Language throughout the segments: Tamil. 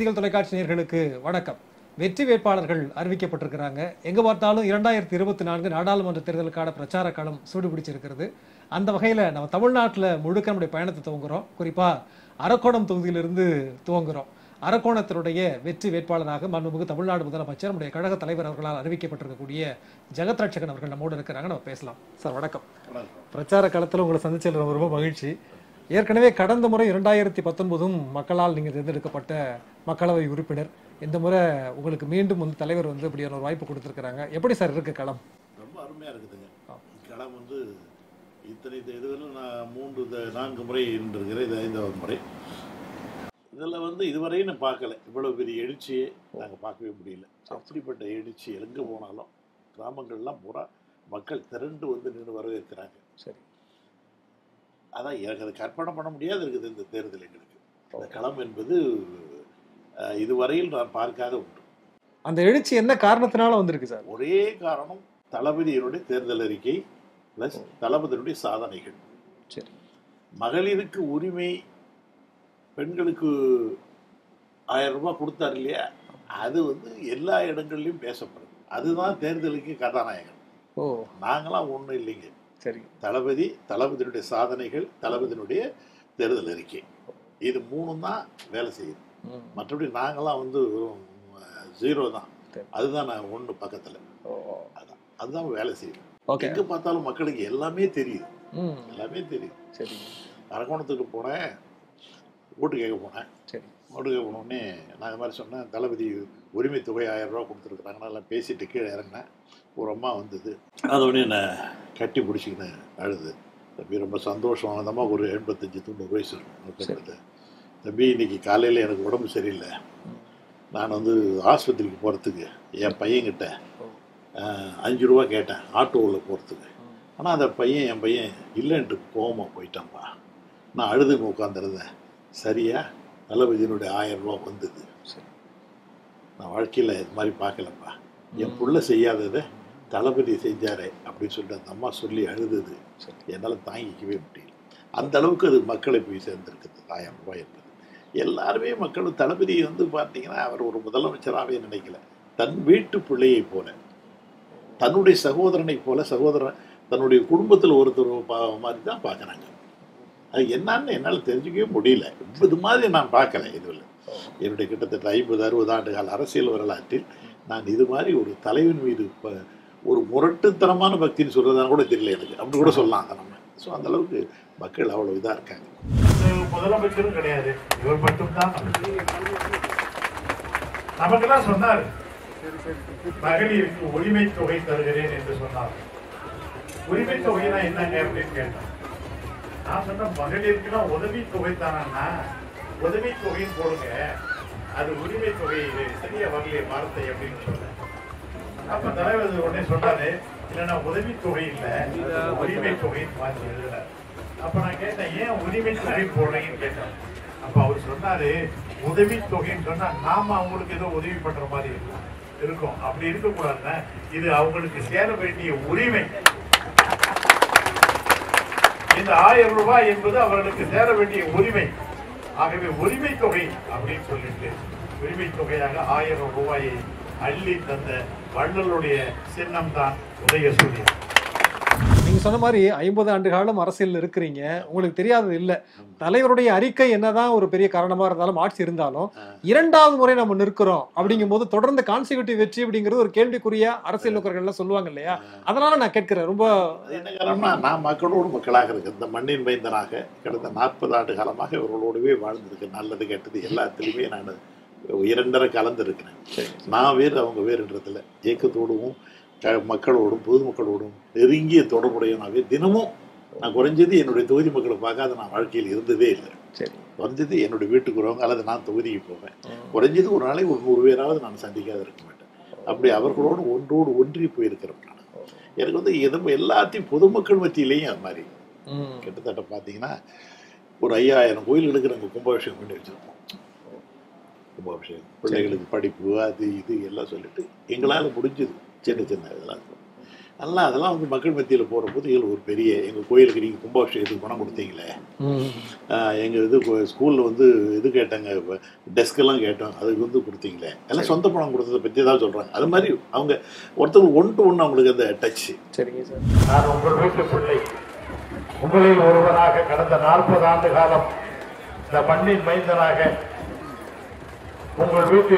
செய்திகள் தொலைக்காட்சி நேயர்களுக்கு வணக்கம். வெற்றி வேட்பாளர்கள் அறிவிக்கப்பட்டிருக்கிறாங்க. எங்க பார்த்தாலும் 2024 நாடாளுமன்ற தேர்தலுக்கான பிரச்சார களம் சூடுபிடிச்சிருக்கிறது. அந்த வகையில நம்ம தமிழ்நாட்டில் முழுக்க நம்முடைய பயணத்தை துவங்குறோம். குறிப்பா அரக்கோணம் தொகுதியிலிருந்து துவங்குறோம். அரக்கோணத்தினுடைய வெற்றி வேட்பாளராக மாண்புமிகு தமிழ்நாடு முதலமைச்சர் நம்முடைய கழக தலைவர் அவர்களால் அறிவிக்கப்பட்டிருக்கக்கூடிய ஜெகத் ரட்சகன் அவர்கள் நம்மோடு இருக்கிறாங்க. நம்ம பேசலாம். சார் வணக்கம். பிரச்சார களத்தில் உங்களை சந்திச்சதில் ரொம்ப ரொம்ப மகிழ்ச்சி. ஏற்கனவே கடந்த முறை 2019 மக்களால் நீங்கள் தேர்ந்தெடுக்கப்பட்ட மக்களவை உறுப்பினர். இந்த முறை உங்களுக்கு மீண்டும் வந்து தலைவர் வந்து இப்படியான ஒரு வாய்ப்பு கொடுத்துருக்குறாங்க. எப்படி சார் இருக்கு களம்? ரொம்ப அருமையாக இருக்குதுங்க. களம் வந்து இத்தனை இதுவரையும் நான் 3-4 முறை இருக்கிறேன். இது 5வது முறை. இதில் வந்து இதுவரையும் நான் பார்க்கல. இவ்வளோ பெரிய எழுச்சியை நாங்கள் பார்க்கவே முடியல. அப்படிப்பட்ட எழுச்சி எங்கே போனாலும் கிராமங்கள்லாம் பூரா மக்கள் திரண்டு வந்து நின்று வரவேற்கிறாங்க. சரி, அதான் எனக்கு அதை கற்பனை பண்ண முடியாது இருக்குது இந்த தேர்தல். எங்களுக்கு இந்த களம் என்பது இதுவரையில் நான் பார்க்காத ஒன்று. அந்த எழுச்சி என்ன காரணத்தினால வந்திருக்கு சார்? ஒரே காரணம், தளபதியினுடைய தேர்தல் அறிக்கை பிளஸ் தளபதியினுடைய சாதனைகள். சரி, மகளிருக்கு உரிமை, பெண்களுக்கு 1000 ரூபாய் கொடுத்தாரு இல்லையா, அது வந்து எல்லா இடங்கள்லையும் பேசப்படுது. அதுதான் தேர்தலுக்கு கதாநாயகன். ஓ, நாங்களாம் ஒன்றும் இல்லைங்க. சரி, தளபதியினுடைய சாதனைகள், தளபதியினுடைய தேர்தல் அறிக்கை, இது 3 தான் வேலை செய்யுது. மற்றபடி நாங்களாம் வந்து 0 தான். அதுதான் நான் 1 பக்கத்தில். அதுதான் வேலை செய்யுது. எங்கே பார்த்தாலும் மக்களுக்கு எல்லாமே தெரியுது. எல்லாமே தெரியுது. சரி, அரக்கோணத்துக்கு போனேன், ஓட்டு கேட்க போனேன். சரி, ஓட்டு கேட்க போனோடனே நான் இது மாதிரி சொன்னேன், தளபதி உரிமை தொகை 1000 ரூபா கொடுத்துருக்குறாங்க. நல்லா பேசிட்டு கீழே இறங்கினேன். ஒரு அம்மா வந்தது. அதோடனே என்னை கட்டி பிடிச்சிக்கின்னு அழுது. தம்பி ரொம்ப சந்தோஷம். அந்த அம்மா ஒரு 85-90 வயசு இருக்கும். தம்பி இன்னைக்கு காலையில் எனக்கு உடம்பு சரியில்லை, நான் வந்து ஆஸ்பத்திரிக்கு போகிறதுக்கு என் பையன்கிட்ட 5 ரூபா கேட்டேன் ஆட்டோவில் போகிறதுக்கு. ஆனால் அந்த பையன், என் பையன் இல்லைன்ட்டு கோவமாக போயிட்டான்ப்பா. நான் அழுதுன்னு உட்காந்துருந்தேன். சரியா, தளபதியினுடைய 1000 ரூபா வந்தது. நான் வாழ்க்கையில் இது மாதிரி பார்க்கலப்பா. என் புள்ள செய்யாததை தளபதி செஞ்சாரே அப்படின்னு சொல்லிட்டு அந்த அம்மா சொல்லி அழுதுது. என்னால் தாங்கிக்கவே முடியல. அந்த அளவுக்கு அது மக்களை போய் சேர்ந்துருக்குது 1000 ரூபாய் என்பது. எல்லாருமே மக்கள் தளபதியை வந்து பார்த்தீங்கன்னா அவர் ஒரு முதலமைச்சராகவே நினைக்கல. தன் வீட்டு பிள்ளையை போல, தன்னுடைய சகோதரனை போல, தன்னுடைய குடும்பத்தில் ஒருத்தர் மாதிரி தான் பார்க்குறாங்க. அது என்னன்னு என்னால் தெரிஞ்சுக்கவே முடியல. இது மாதிரி நான் பார்க்கல. இதுவில் என்னுடைய கிட்டத்தட்ட 50-60 ஆண்டு கால அரசியல் வரலாற்றில் நான் இது மாதிரி ஒரு தலைவன் மீது ஒரு முரட்டுத்தனமான பக்தின்னு சொல்றதான கூட தெரியல எனக்கு. அப்படி கூட சொல்லலாம் நம்ம. ஸோ அந்த அளவுக்கு மக்கள் அவ்வளோ இதாக இருக்காங்க. முதலமைச்சரும் கிடையாது, இவர் மட்டும்தான். நமக்கெல்லாம் சொன்னார், மகளிருக்கு உரிமை தொகை தருகிறேன் என்று சொன்னார். உரிமை தொகைனா என்னங்க அப்படின்னு கேட்டேன். நான் சொன்னேன், மகளிருக்குன்னா உதவி தொகை தானா, உதவி தொகைன்னு போடுங்க, அது உரிமை தொகை சரியா வரலையே வார்த்தை அப்படின்னு சொன்னேன். அப்ப தலைவர் உடனே சொன்னாரு, இல்லைன்னா உதவி தொகை இல்லை, உரிமை தொகைன்னு மாற்றி எழுதுறாரு. அப்ப நான் கேட்டேன், ஏன் உரிமை தொகை போடுறீங்கன்னு கேட்டேன். அப்ப அவர் சொன்னாரு, உதவி தொகைன்னு சொன்னா நாம அவங்களுக்கு ஏதோ உதவி பண்ற மாதிரி இருக்கும். அப்படி இருக்கக்கூடாதுன்னா இது அவங்களுக்கு சேர வேண்டிய உரிமை. இந்த 1000 ரூபாய் என்பது அவர்களுக்கு சேர வேண்டிய உரிமை. ஆகவே உரிமை தொகை அப்படின்னு சொல்லிட்டு உரிமை தொகையாக 1000 ரூபாயை அள்ளி தந்த வள்ளலுடைய சின்னம் தான் உதயசூரியன். நீங்க சொன்ன மாதிரி 50 ஆண்டு காலம் அரசியல் இருக்கிறீங்க, உங்களுக்கு தெரியாதது இல்லை. தலைவருடைய அறிக்கை என்னதான் ஒரு பெரிய காரணமா இருந்தாலும், ஆட்சி இருந்தாலும், 2வது முறை நம்ம நிற்கிறோம் அப்படிங்கும் போது தொடர்ந்து கான்சிக்யூட்டிவ் வெற்றி அப்படிங்கிறது ஒரு கேள்விக்குரிய அரசியல் நோக்கர்கள்லாம் சொல்லுவாங்க இல்லையா? அதனால நான் கேட்கிறேன். ரொம்ப என்ன காரணம்னா, நான் மக்களோடு மக்களாக இருக்கு. இந்த மண்ணின் மைந்தனாக கடந்த 40 ஆண்டு காலமாக இவர்களோடவே வாழ்ந்திருக்கேன். நல்லது கெட்டது எல்லாத்துலேயுமே நான் 2 கலந்துருக்கிறேன். நான் வேறு, அவங்க வேறுன்றதில்ல. இயக்கத்தோடும் மக்களோடும் பொதுமக்களோடும் நெருங்கிய தொடர்புடையனாவே தினமும் நான் குறைஞ்சது என்னுடைய தொகுதி மக்களை பார்க்காத நான் வாழ்க்கையில் இருந்ததே இல்லை. குறைஞ்சது என்னுடைய வீட்டுக்கு வருவாங்க அல்லது நான் தொகுதிக்கு போவேன். குறைஞ்சது ஒரு நாளைக்கு ஒரு 100 பேராவது நான் சந்திக்காத இருக்க மாட்டேன். அப்படி அவர்களோடு ஒன்றி போயிருக்கிறேன். நான் எனக்கு வந்து எல்லாத்தையும் பொதுமக்கள் மத்தியிலையும் அது மாதிரி கிட்டத்தட்ட பார்த்தீங்கன்னா ஒரு 5000 கோயில்களுக்கு நாங்கள் கும்பாபிஷேகம் பண்ணி வச்சுருப்போம். கும்பாபிஷேகம், பிள்ளைகளுக்கு படிப்பு, அது இது எல்லாம் சொல்லிட்டு எங்களால் முடிஞ்சது சின்ன இதெல்லாம் இருக்கும். அதெல்லாம் அதெல்லாம் வந்து மக்கள் மத்தியில் போகிற போது எங்களுக்கு ஒரு பெரிய எங்கள் கோயிலுக்கு நீங்கள் கும்பாபிஷேகத்துக்கு பணம் கொடுத்தீங்களே, எங்கள் இது ஸ்கூலில் வந்து இது கேட்டாங்க, டெஸ்கெல்லாம் கேட்டோம், அதுக்கு வந்து கொடுத்தீங்களே, எல்லாம் சொந்த பணம் கொடுத்ததை பற்றி தான் சொல்கிறாங்க. அது மாதிரி அவங்க ஒருத்தவங்க ஒன் டு ஒன்று அவங்களுக்கு அந்த டச்சு. சரிங்க சார். நான் உங்கள் வீட்டு பிள்ளை, உங்களில் ஒருவராக கடந்த 40 ஆண்டு காலம் இந்த மண்ணின் மைந்தனாக, உங்கள் வீட்டு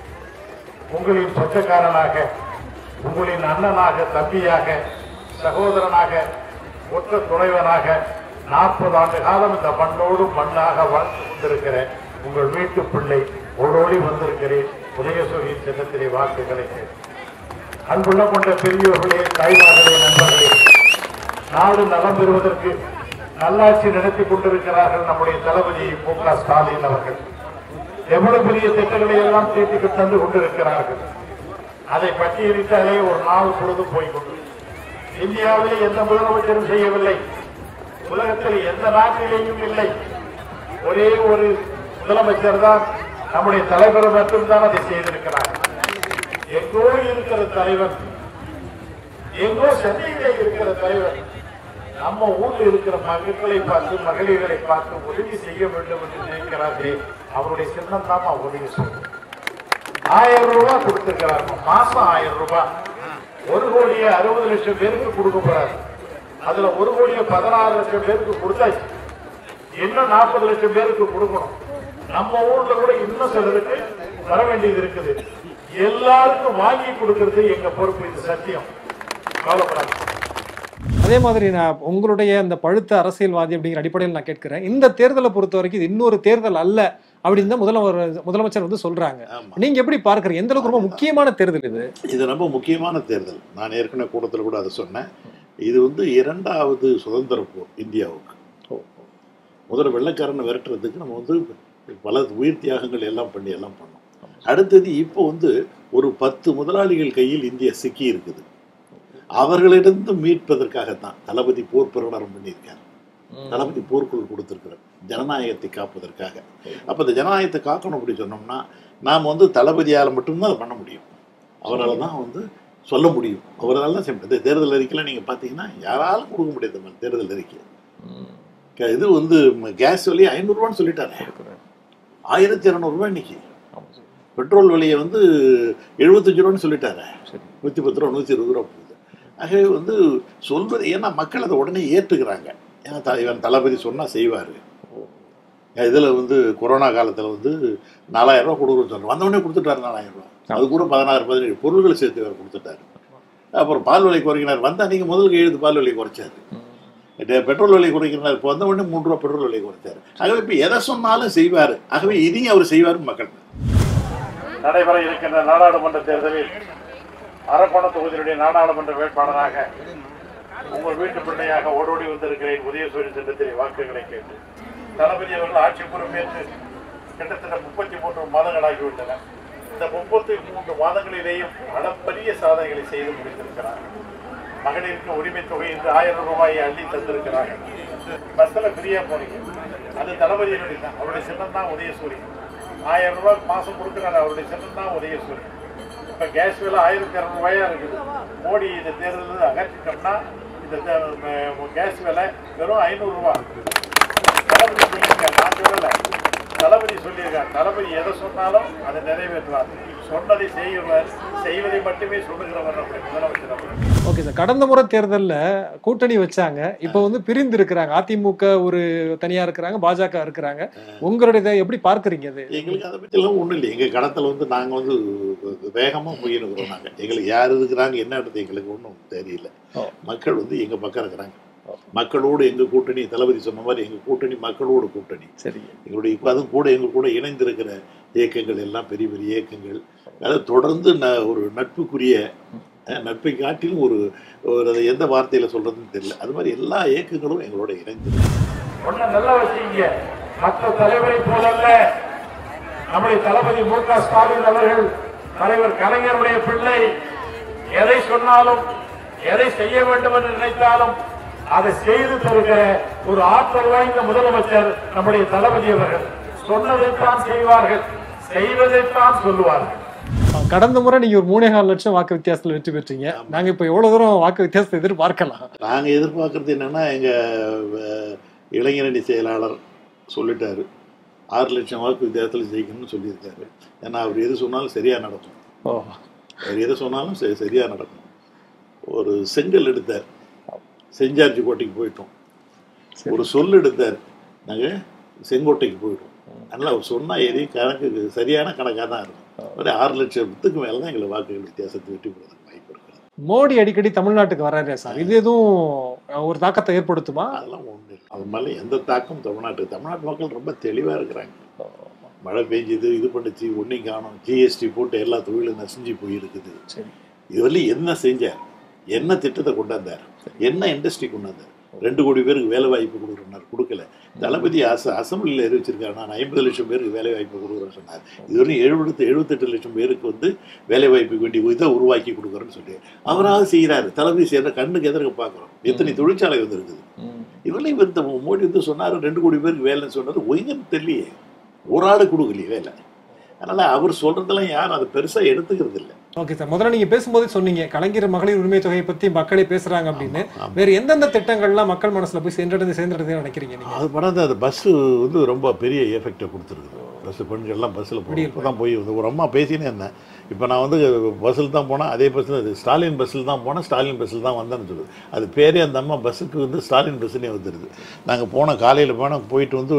உங்களின் சொந்தக்காரனாக, உங்களின் அண்ணனாக, தம்பியாக, சகோதரனாக, ஒற்ற துணைவனாக 40 ஆண்டு காலம் இந்த மண்ணோடு மண்ணாக வாழ்ந்து கொண்டிருக்கிற உங்கள் வீட்டு பிள்ளை ஓடோடி வந்திருக்கிறேன். உதயசூரியின் சின்னத்திலே வாக்குகளை அன்புள்ள கொண்ட பெரியோர்களே, தாய்மார்களே, நண்பர்களே, நாடு நலம் பெறுவதற்கு நல்லாட்சி நடத்தி கொண்டிருக்கிறார்கள் நம்முடைய தளபதி மு.க. ஸ்டாலின் அவர்கள். எவ்வளவு பெரிய திட்டங்களை எல்லாம் தீட்டிக்கு தந்து கொண்டிருக்கிறார்கள். அதை பட்டியலிட்டாலே ஒரு நாள் பொழுதும் போய்கொண்டு, இந்தியாவிலே எந்த முதலமைச்சரும் செய்யவில்லை, உலகத்தில் எந்த நாட்டிலேயும் இல்லை. ஒரே ஒரு முதலமைச்சர் தான், நம்முடைய தலைவர் மட்டும்தான் அதை செய்திருக்கிறார். எங்கோ இருக்கிற தலைவர், எங்கோ சென்னையிலே இருக்கிற தலைவர் நம்ம ஊரில் இருக்கிற மக்களை பார்த்து, மகளிர்களை பார்த்து உதவி செய்ய வேண்டும் என்று நினைக்கிறார்களே, அவருடைய சின்னம் தான் உதவி செய்யும். 1000 ரூபாய் கொடுத்திருக்கிறாங்க, மாசம் 1000 ரூபாய். 1,60,00,000 பேருக்கு கொடுக்க போறாரு. அதுல 1,16,00,000 பேருக்கு கொடுத்தாச்சு, இன்னும் 40 லட்சம் பேருக்கு கொடுக்கணும். நம்ம ஊர்ல கூட இன்னும் சிலருக்கு வர வேண்டியது இருக்குது. எல்லாருக்கும் வாங்கி கொடுக்கிறது எங்க பொறுப்பு, இது சத்தியம். கவலைப்படாது. அதே மாதிரி நான் உங்களுடைய அந்த பழுத்த அரசியல்வாதி அப்படிங்கிற அடிப்படையில் நான் கேட்கிறேன், இந்த தேர்தலை பொறுத்த வரைக்கும் இது இன்னொரு தேர்தல் அல்ல அப்படின்னு தான் முதலமைச்சர் வந்து சொல்றாங்க. நீங்க எப்படி பார்க்கறீங்க? எந்த அளவுக்கு ரொம்ப முக்கியமான தேர்தல் இது? இது ரொம்ப முக்கியமான தேர்தல். நான் ஏற்கனவே கூட்டத்தில் கூட அதை சொன்னேன். இது வந்து 2வது சுதந்திர போர் இந்தியாவுக்கு. முதல்ல வெள்ளைக்காரனை விரட்டுறதுக்கு நம்ம வந்து பல உயிர் தியாகங்கள் எல்லாம் பண்ணோம். அடுத்தது இப்போ வந்து ஒரு 10 முதலாளிகள் கையில் இந்தியா சிக்கி இருக்குது. அவர்களிடம் மீட்பதற்காகத்தான் தளபதி போர் பிரகடனம் பண்ணியிருக்கார். தளபதி போர்க்குள் கொடுத்திருக்கிறார் ஜனநாயகத்தை காப்பதற்காக. அப்ப இந்த ஜனநாயகத்தை காக்கணும் அப்படி சொன்னோம்னா நாம் வந்து தளபதியால் மட்டும்தான் அதை பண்ண முடியும். அவரால் தான் வந்து சொல்ல முடியும். அவரால் தான் இந்த தேர்தல் அறிக்கையில் நீங்க பாத்தீங்கன்னா யாராலும் கொடுக்க முடியாது. தேர்தல் அறிக்கை இது வந்து கேஸ் விலையை 500 ரூபான்னு சொல்லிட்டாரு. 1200 ரூபாய் இன்னைக்கு. பெட்ரோல் விலையை வந்து 75 ரூபான்னு சொல்லிட்டாரு. 110 ரூபா 120 ரூபா போகுது. ஆகவே வந்து சொல்வது, ஏன்னா மக்கள் அதை உடனே ஏற்றுக்கிறாங்க. ஏன்னா இவன் தளபதி சொன்னால் செய்வார். இதில் வந்து கொரோனா காலத்தில் வந்து 4000 ரூபா கொடுக்குறோன்னு சொல்கிறோம், வந்தவொடனே கொடுத்துட்டாரு 4000 ரூபா. அது கூட 16-17 பொருள்களை சேர்த்து வேறு கொடுத்துட்டாரு. அப்புறம் பால் விலை குறைக்கிறார். வந்தால் நீங்கள் முதல் கையெழுத்து பால் விலை குறைச்சாரு. பெட்ரோல் விலை குறைக்கிறார். இப்போ வந்த உடனே 3 ரூபா பெட்ரோல் விலை குறைச்சாரு. ஆகவே இப்போ எதை சொன்னாலும் செய்வார். ஆகவே இதையும் அவர் செய்வார். மக்கள் நடைபெற இருக்கின்ற நாடாளுமன்ற தேர்தலில் அரக்கோணம் தொகுதியுடைய நாடாளுமன்ற வேட்பாளராக உங்கள் வீட்டு பிள்ளையாக ஓடோடி வந்திருக்கிறேன். உதயசூரிய திட்டத்தில் வாக்குகளை கேட்டு தளபதி அவர்கள் ஆட்சி பொறுப்பேற்று கிட்டத்தட்ட 33 மாதங்களாகிவிட்டன. இந்த 33 மாதங்களிலேயும் அளப்பரிய சாதனைகளை செய்து முடித்திருக்கிறார். மகளிருக்கு உரிமை தொகை என்று 1000 ரூபாயை அள்ளி தந்திருக்கிறார்கள். பஸ்ஸில் ஃப்ரீயா போனீங்க, அது தளபதியினுடைய தான். அவருடைய சின்னம் தான் உதயசூரியன். 1000 ரூபாய் மாசம் கொடுக்குறாரு. அவருடைய சின்னம் தான் உதயசூரியன். இப்போ கேஸ் விலை 1200 ரூபாயா இருக்குது. மோடி இந்த தேர்தலில் அகற்றிட்டோம்னா இந்த கேஸ் விலை வெறும் 500 ரூபாய். தளபதி சொல்லியிருக்காரு, நான் சொல்லலை, தளபதி சொல்லியிருக்காரு. தளபதி எதை சொன்னாலும் அதை நிறைவேற்றுவார். சொன்னதை செய்வார், செய்வதை மட்டுமே சொல்லுகிறவர் நம்முடைய முதலமைச்சர். ஓகே சார், கடந்த முறை தேர்தலில் கூட்டணி வச்சாங்க, இப்போ வந்து பிரிந்து இருக்கிறாங்க. அதிமுக ஒரு தனியா இருக்கிறாங்க, பாஜக இருக்கிறாங்க. உங்களுடைய எப்படி பார்க்குறீங்க? அது எங்களுக்கு அதை பற்றிலாம் ஒன்றும் இல்லை. எங்கள் கடத்தில் வந்து நாங்கள் வந்து வேகமாக போயிருக்கிறோம். நாங்கள் எங்களுக்கு யார் இருக்கிறாங்க என்னன்றது எங்களுக்கு ஒன்றும் தெரியல. மக்கள் வந்து எங்கள் பக்கம் இருக்கிறாங்க. மக்களோடு எங்கள் கூட்டணி, தளபதி சொன்ன மாதிரி எங்கள் கூட்டணி மக்களோடு கூட்டணி. சரி, எங்களுடைய இப்போ அதுவும் கூட எங்கள் கூட இணைந்திருக்கிற இயக்கங்கள் எல்லாம் பெரிய பெரிய இயக்கங்கள். அதாவது தொடர்ந்து ஒரு நட்புக்குரிய, நட்பை காட்டிலும் ஒரு அதை எந்த வார்த்தையில் சொல்றதுன்னு தெரியல, அது மாதிரி எல்லா இயக்கங்களும் எங்களோட இணைந்திருக்கு. ஒன்றும் நல்ல விஷயங்க. மற்ற தலைவரை போலல்ல, நம்முடைய தளபதி மு.க. ஸ்டாலின் அவர்கள் தலைவர் கலைஞருடைய பிள்ளை. எதை சொன்னாலும், எதை செய்ய வேண்டும் என்று நினைத்தாலும் அதை செய்து தருகிற ஒரு ஆற்றல் வாய்ந்த முதலமைச்சர் நம்முடைய தளபதி அவர்கள். சொன்னதைத்தான் செய்வார்கள், செய்வதைத்தான் சொல்லுவார்கள். கடந்த முறை நீங்க ஒரு 3.25 லட்சம் வாக்கு வித்தியாசத்துல வெற்றி பெற்றீங்க. நாங்க இப்ப எவ்வளவு தூரம் வாக்கு வித்தியாசத்தை எதிர்பார்க்கலாம்? நாங்கள் எதிர்பார்க்கறது என்னன்னா, எங்கள் இளைஞரணி செயலாளர் சொல்லிட்டாரு 6 லட்சம் வாக்கு வித்தியாசத்தில் ஜெயிக்கணும்னு சொல்லியிருக்காரு. ஏன்னா அவர் எது சொன்னாலும் சரியாக நடக்கும். அவர் எது சொன்னாலும் சரியாக நடக்கும். ஒரு செங்கல் எடுத்தார், செஞ்சார்ஜி கோட்டைக்கு போயிட்டோம். ஒரு சொல் எடுத்தார், நாங்கள் செங்கோட்டைக்கு போயிட்டோம். அதனால் அவர் சொன்னால் எதையும் கணக்கு சரியான கணக்காக தான் இருக்கும். ஒரு 6 லட்சத்துக்கு மேலே தான் எங்களை வாக்குகள் வித்தியாசத்தை வெற்றி பெறுவதற்கு வாய்ப்பு இருக்கிறது. மோடி அடிக்கடி தமிழ்நாட்டுக்கு வர்றாரு சார், இது எதுவும் ஒரு தாக்கத்தை ஏற்படுத்துமா? அதெல்லாம் ஒன்று இல்லை. அது மாதிரி எந்த தாக்கம் தமிழ்நாட்டு மக்கள் ரொம்ப தெளிவாக இருக்கிறாங்க. மழை பெஞ்சுது, இது பண்ணிச்சு, ஒன்றையும் காணும், ஜிஎஸ்டி போட்டு எல்லா தொழிலும் நசிஞ்சு போயிருக்குது. இதுவரையும் என்ன செஞ்சார், என்ன திட்டத்தை கொண்டாந்தார், என்ன இண்டஸ்ட்ரி கொண்டாந்தார்? 2 கோடி பேருக்கு வேலை வாய்ப்பு கொடுக்குறேன்னார், கொடுக்கல. தளபதி அசம்பிளியில் அறிவிச்சிருக்காரு, நான் 50 லட்சம் பேருக்கு வேலை வாய்ப்பு கொடுக்குறேன்னு சொன்னார். இதுவரையும் 78 லட்சம் பேருக்கு வந்து வேலை வாய்ப்புக்கு வேண்டிய இதை உருவாக்கி கொடுக்குறேன்னு சொல்லி அவராக செய்கிறாரு. தளபதி செய்கிற கண்ணுக்கு எதிர்க்க பார்க்குறோம். எத்தனை தொழிற்சாலை வந்து இருக்குது. இவரையும் இந்த மோடி வந்து சொன்னார் 2 கோடி பேருக்கு வேலைன்னு சொன்னார். ஒய்ங்கன்னு தெரியலையே, ஒரு ஆடு கொடுக்கலையே வேலை. அதனால அவர் சொல்றதெல்லாம் யாரும் அதை பெருசா எடுத்துக்கிறது இல்லை. ஓகே சார், முதல்ல நீங்க பேசும்போது சொன்னீங்க கலைஞர் மகளிர் உரிமை தொகையை பத்தி மக்களே பேசுறாங்க அப்படின்னு. வேற எந்தெந்த திட்டங்கள்லாம் மக்கள் மனசுல போய் சேர்ந்துடுது நினைக்கிறீங்க நீங்க? அது படம் அந்த பஸ் வந்து ரொம்ப பெரிய எஃபெக்டை கொடுத்துருக்குது. பஸ் பெண்கள்லாம் பஸ்ஸில் தான் போய் வந்து ஒரு அம்மா பேசினே இருந்தேன். இப்போ நான் வந்து பஸ்ஸில் தான் போனேன், அதே பஸ்ஸில் ஸ்டாலின் பஸ்ஸில் தான் போனேன், ஸ்டாலின் பஸ்ஸில் தான் வந்தேன்னு சொல்லுது. அது பேரே அந்த அம்மா பஸ்ஸுக்கு வந்து ஸ்டாலின் பஸ்ஸுன்னே வந்துடுது. நாங்கள் போனோம், காலையில் போனோம், போயிட்டு வந்து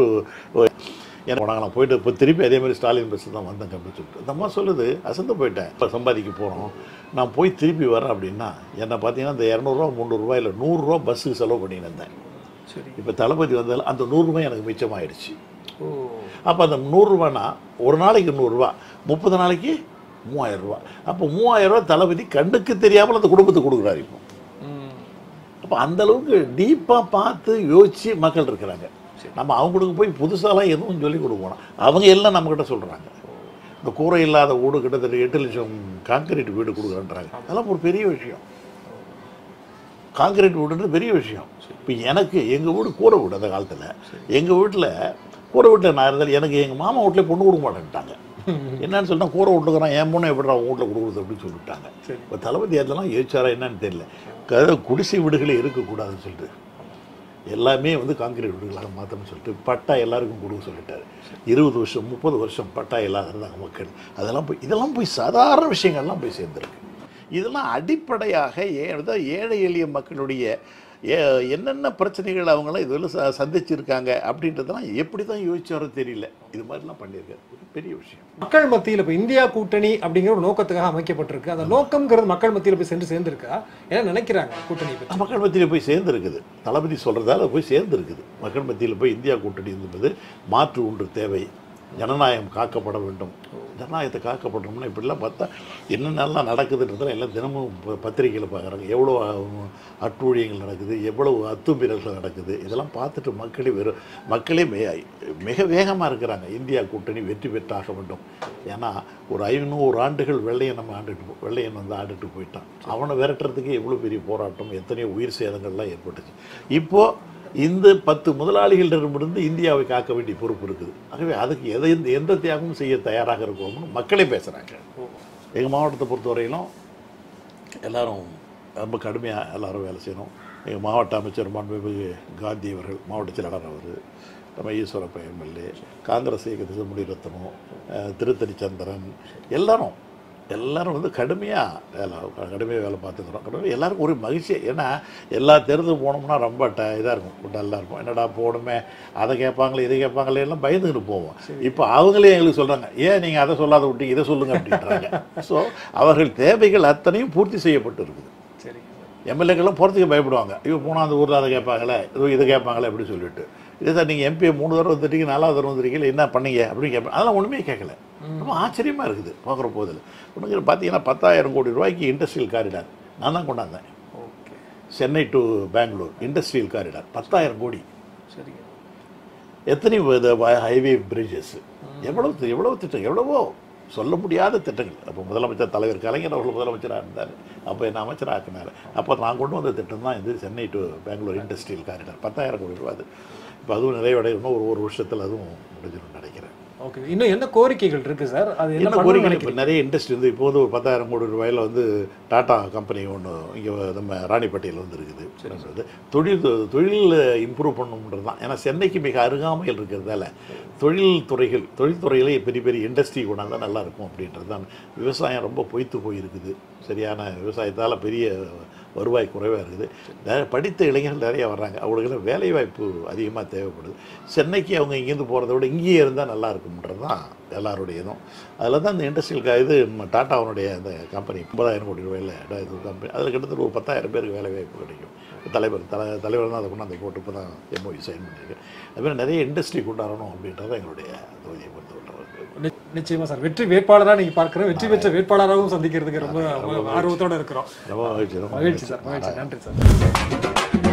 என்ன போனாங்க, நான் போயிட்டு இப்போ திருப்பி அதே மாதிரி ஸ்டாலின் பஸ்ஸில் தான் வந்தேங்க அப்படின்னு சொல்லிட்டு அந்த அம்மா சொல்லுது. அசந்து போயிட்டேன். இப்போ சம்பாதிக்க போகிறோம், நான் போய் திருப்பி வரேன் அப்படின்னா என்னை பார்த்தீங்கன்னா இந்த 200 300 இல்லை 100 பஸ்ஸுக்கு செலவு பண்ணின்னு இருந்தேன். இப்போ தளபதி வந்தாலும் அந்த 100 எனக்கு மிச்சமாயிடுச்சு. அப்போ அந்த 100 ஒரு நாளைக்கு 100, 30 நாளைக்கு 3000. அப்போ 3000 தளபதி கண்ணுக்கு தெரியாமல் அந்த குடும்பத்துக்கு கொடுக்குறாரு. இப்போ அப்போ அந்தளவுக்கு டீப்பாக பார்த்து யோசித்து மக்கள் இருக்கிறாங்க. நம்ம அவங்களுக்கு போய் புதுசாலாம் எதுவும் சொல்லி கொடுக்கணும். அவங்க எல்லாம் நம்மக்கிட்ட சொல்கிறாங்க, இந்த கூரை இல்லாத வீடு கிட்டத்தட்ட 8 லட்சம் கான்கிரீட் வீடு கொடுக்குறேன்றாங்க. அதெல்லாம் ஒரு பெரிய விஷயம். கான்கிரீட் வீடுன்றது பெரிய விஷயம். இப்போ எனக்கு எங்கள் வீடு கூரை வீடு. அந்த காலத்தில் எங்கள் வீட்டில் கூரை வீட்டில் நான் இருந்தாலும் எனக்கு எங்கள் மாமா வீட்டில் பொண்ணு கொடுக்க மாட்டேன்ட்டாங்க. என்னன்னு சொன்னால் கூரை வீட்டுக்குறான், என் பொண்ணை எப்படி அவங்க வீட்டில் கொடுக்குறது அப்படின்னு சொல்லிவிட்டாங்க. இப்போ தளபதி அதெல்லாம் யோசிச்சாரா என்னன்னு தெரியல. குடிசை வீடுகளே இருக்கக்கூடாதுன்னு சொல்லிட்டு எல்லாமே வந்து கான்கிரீட் வீடுகளாக மாற்றணும்னு சொல்லிட்டு பட்டா எல்லாருக்கும் கொடுக்க சொல்லிட்டாரு. 20 வருஷம் 30 வருஷம் பட்டா இல்லாத இருந்தாங்க மக்கள். இதெல்லாம் போய் சாதாரண விஷயங்கள்லாம் போய் சேர்ந்துருக்கு. இதெல்லாம் அடிப்படையாக ஏழை எளிய மக்களுடைய என்னென்ன பிரச்சனைகள் அவங்களாம் இதெல்லாம் சந்திச்சிருக்காங்க அப்படின்றதெல்லாம் எப்படி தான் யோசிச்சாரோ தெரியல. இது மாதிரிலாம் பண்ணியிருக்காரு. ஒரு பெரிய விஷயம். மக்கள் மத்தியில் இப்போ இந்தியா கூட்டணி அப்படிங்கிற ஒரு நோக்கத்துக்காக அமைக்கப்பட்டிருக்கு. அந்த நோக்கம்ங்கிறது மக்கள் மத்தியில் போய் சேர்ந்துருக்கா? ஏன்னா நினைக்கிறாங்க கூட்டணி மக்கள் மத்தியில் போய் சேர்ந்துருக்குது. தளபதி சொல்கிறதால போய் சேர்ந்துருக்குது. மக்கள் மத்தியில் போய் இந்தியா கூட்டணி என்பது மாற்று ஒன்று தேவை. ஜனநாயகம் காக்கப்பட வேண்டும். ஜனநாயகத்தை காக்கப்படணும்னா இப்படிலாம் பார்த்தா என்னென்னலாம் நடக்குதுன்றதெல்லாம் எல்லாம் தினமும் பத்திரிகையில் பார்க்குறாங்க. எவ்வளோ அட்டூழியங்கள் நடக்குது, எவ்வளவு அத்துமீறல்கள் நடக்குது. இதெல்லாம் பார்த்துட்டு மக்களே மிக வேகமாக இருக்கிறாங்க. இந்தியா கூட்டணி வெற்றி பெற்றாக வேண்டும். ஏன்னா ஒரு 500 ஆண்டுகள் வெள்ளையன் வந்து ஆண்டுட்டு போயிட்டான். அவனை விரட்டுறதுக்கு எவ்வளோ பெரிய போராட்டம், எத்தனையோ உயிர் சேதங்கள்லாம் ஏற்பட்டுச்சு. இப்போது இந்த 10 முதலாளிகளிடமிருந்து இந்தியாவை காக்க வேண்டிய பொறுப்பு இருக்குது. ஆகவே அதுக்கு எந்த தியாகமும் செய்ய தயாராக இருக்கணும்னு மக்களே பேசுகிறாங்க. எங்கள் மாவட்டத்தை பொறுத்தவரையிலும் எல்லாரும் ரொம்ப கடுமையாக எல்லாரும் வேலை செய்யணும். எங்கள் மாவட்ட அமைச்சர் மாண்புமிகு காந்தி அவர்கள், மாவட்ட செயலாளர் அவர், நம்ம ஈஸ்வரப்ப எம்எல்ஏ, காங்கிரஸ் இயக்கத்தில் முனிரத்னம், திருத்தணி சந்திரன், எல்லாரும் வந்து கடுமையாக வேலை பார்த்துக்கிறோம். எல்லாருக்கும் ஒரு மகிழ்ச்சி. ஏன்னா எல்லா தேர்தல் போனோம்னா ரொம்ப இதாக இருக்கும், டல்லாக இருக்கும். என்னடா போகணுமே, அதை கேட்பாங்களே இதை கேட்பாங்களே எல்லாம் பயந்துக்கிட்டு போவோம். இப்போ அவங்களே எங்களுக்கு சொல்கிறாங்க, ஏன் நீங்கள் அதை சொல்லாத விட்டு இதை சொல்லுங்கள் அப்படின்றாங்க. ஸோ அவர்கள் தேவைகள் அத்தனையும் பூர்த்தி செய்யப்பட்டு இருக்குது. சரி, எம்எல்ஏக்கெல்லாம் போகிறதுக்கு பயப்படுவாங்க. இப்போ போனால் அந்த ஊரில் அதை கேட்பாங்களே, இதை கேட்பாங்களே அப்படின்னு சொல்லிட்டு. இதே சார் நீங்கள் எம்பியை 3 தடவை வந்துட்டீங்க, 4வது தடவை வந்துருக்கீங்க, என்ன பண்ணீங்க அப்படின்னு கேட்பேன். அதெல்லாம் ஒன்றுமே கேட்கல. ரொம்ப ஆச்சரியமாக இருக்குது பார்க்குற போதில். ஒன்றுங்கிற பார்த்தீங்கன்னா 10,000 கோடி ரூபாய்க்கு இண்டஸ்ட்ரியல் காரிடார் நான் தான் கொண்டாந்தேன். Chennai to Bangalore industrial corridor 10,000 கோடி. சரி, எத்தனை ஹைவே பிரிட்ஜஸ், எவ்வளோ திட்டம், எவ்வளவோ சொல்ல முடியாத திட்டங்கள். அப்போ முதலமைச்சர் தலைவர் கலைஞர் அவர்கள் முதலமைச்சராக இருந்தார். அப்போ என்ன அமைச்சராக ஆக்கினார். அப்போ நான் கொண்டு வந்த திட்டம் தான் இது Chennai to Bangalore industrial corridor 10,000 கோடி ரூபா. அது இப்போ அதுவும் நிறைவடையணும். ஒரு வருஷத்தில் அதுவும் முடிஞ்சிடும் நினைக்கிறேன். ஓகே, இன்னும் என்ன கோரிக்கைகள் இருக்கு சார்? அது என்ன என்ன பண்ணணும்னு கோரிக்கை? இப்போ நினைக்கிறீங்க? நிறைய இண்டஸ்ட்ரி வந்து இப்போ வந்து ஒரு 10,000 கோடி ரூபாயில் வந்து டாடா கம்பெனி ஒன்று இங்கே நம்ம ராணிப்பேட்டையில் வந்து இருக்குது. தொழில் இம்ப்ரூவ் பண்ணணுன்றது தான். ஏன்னா சென்னைக்கு மிக அருகாமையில் இருக்கிறதால தொழில்துறையிலே பெரிய பெரிய இண்டஸ்ட்ரி கொண்டாந்தால் நல்லாயிருக்கும் அப்படின்றது தான். விவசாயம் ரொம்ப பொய்த்து போயிருக்குது. சரியான விவசாயத்தால் பெரிய வருவாய் குறைவாக இருக்குது. படித்த இளைஞர்கள் நிறைய வர்றாங்க. அவங்களுக்கு வேலைவாய்ப்பு அதிகமாக தேவைப்படுது. சென்னைக்கு அவங்க இங்கேருந்து போகிறத விட இங்கேயே இருந்தால் நல்லா இருக்கும்ன்றது தான் எல்லாருடைய இதுவும். அதில் தான் இந்த இண்டஸ்ட்ரியல் இது டாட்டாவுடைய அந்த கம்பெனி 50,000 கோடி ரூபாயில் இது கம்பெனி, அதில் கிட்டத்தட்ட ஒரு 10,000 பேருக்கு வேலைவாய்ப்பு கிடைக்கும். தலைவர் தான் அதை கொண்டு அந்த போட்டு இப்போ தான் எம்ஓஇ சைன் பண்ணியிருக்கு. அதுமாதிரி நிறைய இண்டஸ்ட்ரி கொண்டாடணும் அப்படின்றது எங்களுடைய தொகுதியை பொறுத்தவரை. நிச்சயமா சார், வெற்றி வேட்பாளராக நீங்க பார்க்குறோம், வெற்றி பெற்ற வேட்பாளராகவும் சந்திக்கிறதுக்கு ரொம்ப ஆர்வத்தோட இருக்கிறோம். ரொம்ப மகிழ்ச்சி. மகிழ்ச்சி சார், மகிழ்ச்சி. நன்றி சார்.